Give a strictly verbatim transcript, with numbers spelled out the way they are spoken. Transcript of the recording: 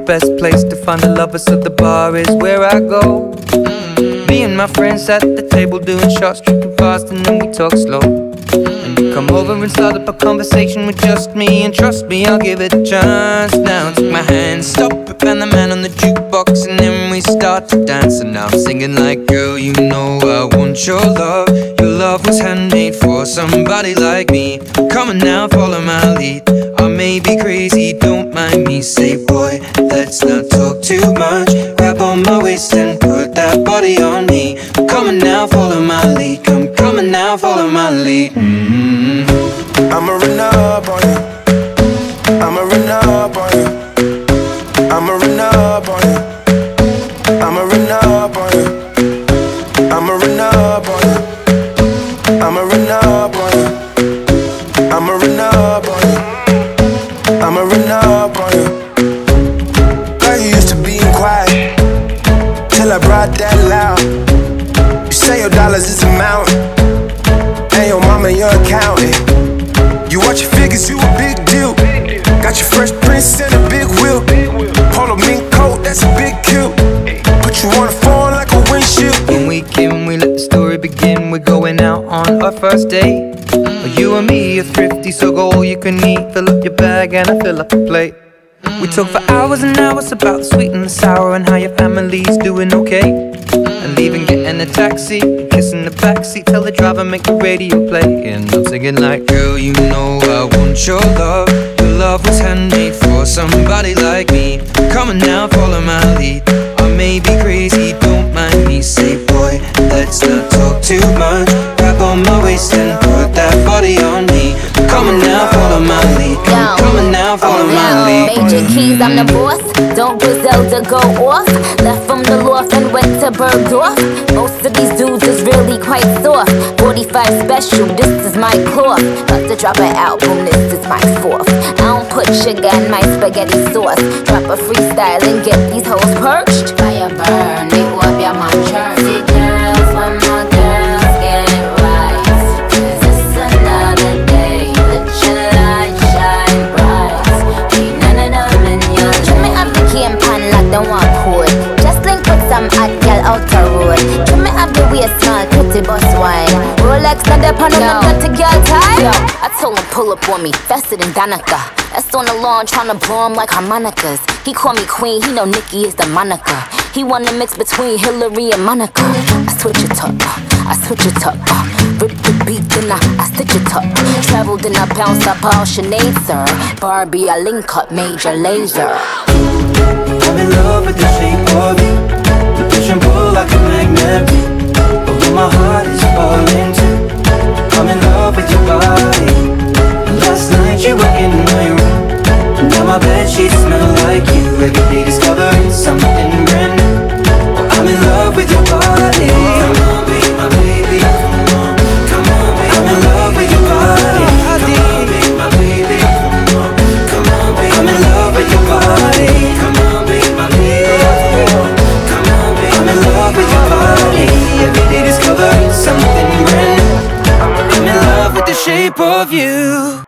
best place to find a lover, so the bar is where I go. mm-hmm. Me and my friends at the table doing shots, tripping fast, and then we talk slow. mm-hmm. And you come over and start up a conversation with just me, and trust me, I'll give it a chance. Now take my hand, stop it, and the man on the jukebox, and then we start to dance. And now I'm singing like, girl, you know I want your love. Your love was handmade for somebody like me. Come on now, follow my lead. I may be crazy, don't mind me. Say, boy, let's not talk too much. Grab on my waist and put that body on me. Come on now, follow my lead. Come, come on now, follow my lead. mm-hmm. I'ma run up on you. I'ma run up on you. I'ma run up on you. I'ma run up on you. I'ma run up on you. I'ma run up on you. I'ma run up on you. I'ma run up on you. Girl, you used to being quiet till I brought that loud. You say your dollars is a mountain, and your mama your accountant. You watch your figures, you a big deal. Got your fresh prince and a big wheel. Polo mink coat, that's a big kill. Put you on the phone like a windshield. When we came, we let the story begin. We're going out on our first date. mm-hmm. You and me are thrifty, so go all you can eat. Fill up your bag and I fill up a plate. mm-hmm. We talk for hours and hours about the sweet and the sour, and how your family's doing okay. mm-hmm. And leaving, getting a taxi, and kissing the backseat, tell the driver make the radio play. And I'm singing like, girl, you know I want your love. Your love was handmade for somebody like me. Come on now, follow my lead. I may be crazy, don't mind me. Say, boy, let's not talk too much. Grab on my waist and put that body on me. Come on now, follow my lead. Come, come on now, follow my lead. Major keys, I'm the boss. Don't Griselda go off. Left from the loft and went to Bergdorf. Most of these dudes is really quite soft. forty-five special, this is my cloth. About to drop an album, this is my fourth. I don't put sugar in my spaghetti sauce. Drop a freestyle and get these hoes perched. Fire burn, they go up your man church. See girls, one more girls, get it right. Cause it's another day. Let your light shine bright. Ain't none of them in your life. Trim me up the cane pan like the one cool. Just link with some hot girl out the road. Trim me up the waist small, pretty bus wine. Rolex not the pan on the dirty girl tie. Yo, I told him pull up on me, faster than Danica. That's on the lawn tryna blow him like harmonicas. He call me queen, he know Nicki is the moniker. He wanna mix between Hillary and Monica. I switch it up, I switch it up. Rip the beat, then I, I stitch it up. Travel, then I bounce up all Sinead, sir. Barbie, I link up Major Lazer. I'm in love with the shape of you. You push and pull like a magnet. Although my heart is falling too. I'm in love with your body. Last night you were in my room. Now my bedsheets smell like you. Every day discovering something brand new. Well, I'm in love with your body. Come on, be my baby. Come on, come on, baby. I'm in love with your body. Come on, be my baby. Come on, come on, baby. I'm in love with your body. Come on, be my baby. Come on, baby. I'm in love with your body. Every day discovering something brand new. I'm in love with the shape of you.